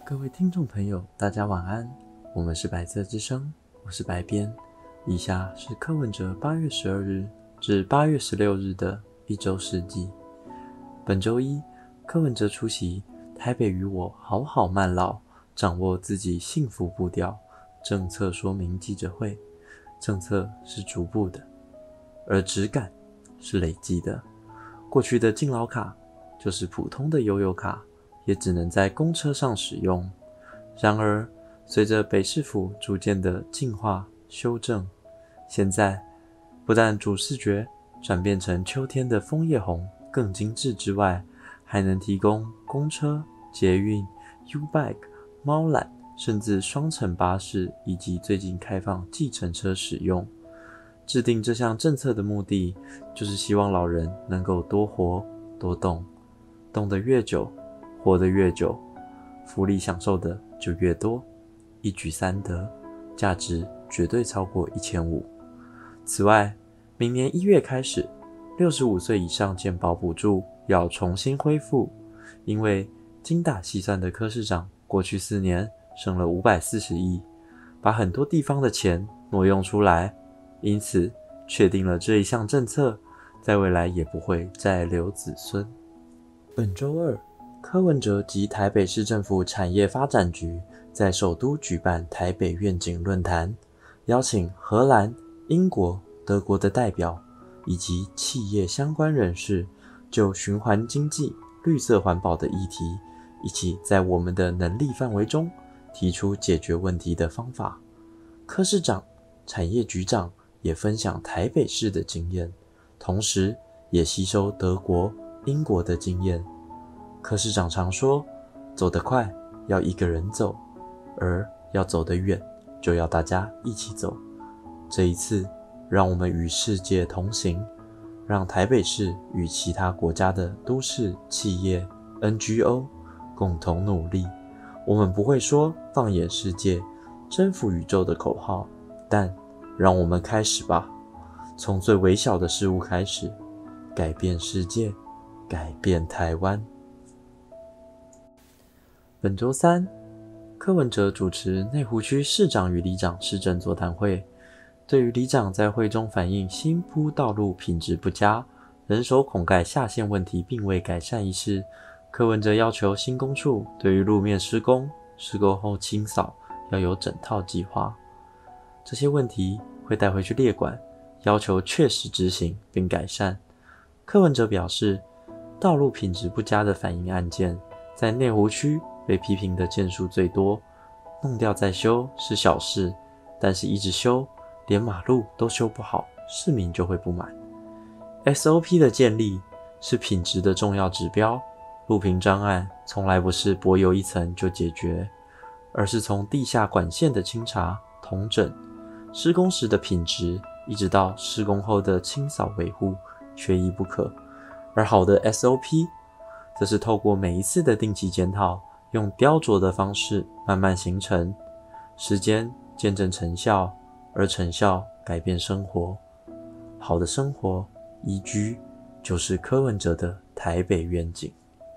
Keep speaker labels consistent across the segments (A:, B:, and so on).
A: 各位听众朋友，大家晚安。我们是白色之声，我是白边。以下是柯文哲8月12日至8月16日的一周事迹。本周一，柯文哲出席台北与我好好慢老，掌握自己幸福步调政策说明记者会。政策是逐步的，而质感是累积的。过去的敬老卡就是普通的悠游卡，也只能在公车上使用。然而，随着北市府逐渐的进化修正，现在不但主视觉转变成秋天的枫叶红更精致之外，还能提供公车、捷运、U-Bike、猫缆，甚至双层巴士以及最近开放计程车使用。制定这项政策的目的，就是希望老人能够多活多动，动得越久，活得越久，福利享受的就越多，一举三得，价值绝对超过1500。此外，明年1月开始，65岁以上健保补助要重新恢复，因为精打细算的柯市长过去4年省了540亿，把很多地方的钱挪用出来，因此确定了这一项政策，在未来也不会再留子孙。本周二，柯文哲及台北市政府产业发展局在首都举办台北愿景论坛，邀请荷兰、英国、德国的代表以及企业相关人士，就循环经济、绿色环保的议题，一起在我们的能力范围中提出解决问题的方法。柯市长、产业局长也分享台北市的经验，同时也吸收德国、英国的经验。柯市长常说，走得快要一个人走，而要走得远就要大家一起走。这一次，让我们与世界同行，让台北市与其他国家的都市企业 NGO 共同努力。我们不会说放眼世界、征服宇宙的口号，但让我们开始吧，从最微小的事物开始，改变世界，改变台湾。本周三，柯文哲主持内湖区市长与里长市政座谈会。对于里长在会中反映新铺道路品质不佳、人手孔盖下陷问题并未改善一事，柯文哲要求新工处对于路面施工、施工后清扫要有整套计划。这些问题会带回去列管，要求确实执行并改善。柯文哲表示，道路品质不佳的反映案件在内湖区被批评的件数最多，弄掉再修是小事，但是一直修，连马路都修不好，市民就会不满。SOP 的建立是品质的重要指标，路平障碍从来不是柏油一层就解决，而是从地下管线的清查、统整，施工时的品质，一直到施工后的清扫维护，缺一不可。而好的 SOP 则是透过每一次的定期检讨，用雕琢的方式慢慢形成，时间见证成效，而成效改变生活。好的生活宜居，就是柯文哲的台北愿景。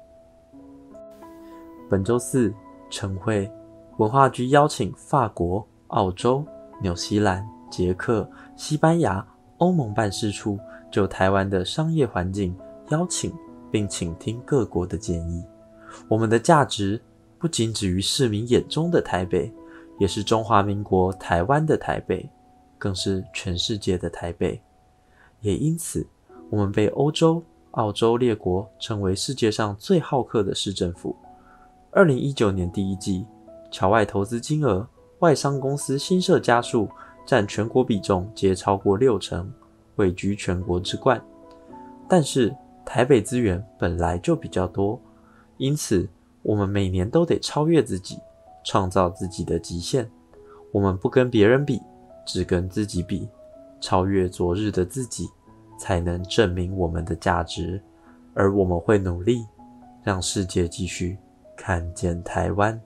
A: 本周四，晨会，文化局邀请法国、澳洲、纽西兰、捷克、西班牙、欧盟办事处就台湾的商业环境邀请并倾听各国的建议。我们的价值不仅止于市民眼中的台北，也是中华民国台湾的台北，更是全世界的台北。也因此，我们被欧洲、澳洲列国称为世界上最好客的市政府。2019年第一季，侨外投资金额、外商公司新设家数占全国比重皆超过60%，位居全国之冠。但是台北资源本来就比较多，因此我们每年都得超越自己，创造自己的极限。我们不跟别人比，只跟自己比，超越昨日的自己，才能证明我们的价值。而我们会努力，让世界继续看见台湾。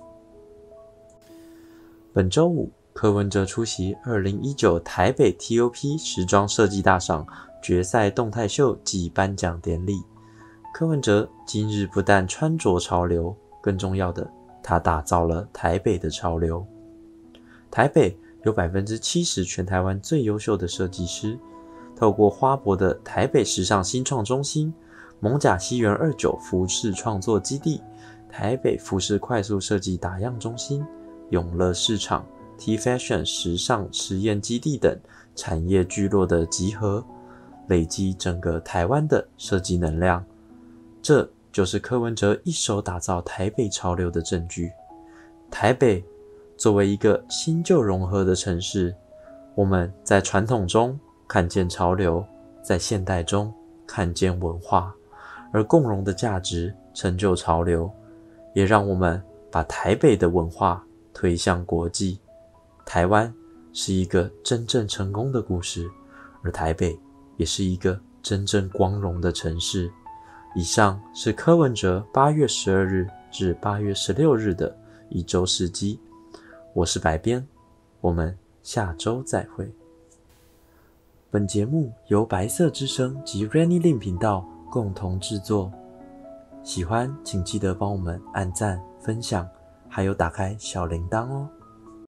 A: 本周五，柯文哲出席2019台北 TOP 时装设计大赏决赛动态秀暨颁奖典礼。柯文哲今日不但穿着潮流，更重要的他打造了台北的潮流。台北有 70% 全台湾最优秀的设计师，透过花博的台北时尚新创中心、艋舺西园29服饰创作基地、台北服饰快速设计打样中心、永乐市场、T Fashion 时尚实验基地等产业聚落的集合，累积整个台湾的设计能量。这就是柯文哲一手打造台北潮流的证据。台北作为一个新旧融合的城市，我们在传统中看见潮流，在现代中看见文化，而共融的价值成就潮流，也让我们把台北的文化推向国际。台湾是一个真正成功的故事，而台北也是一个真正光荣的城市。以上是柯文哲8月12日至8月16日的一周事迹。我是白边，我们下周再会。本节目由白色之声及 Rainy Lin 频道共同制作。喜欢请记得帮我们按赞、分享，还有打开小铃铛哦。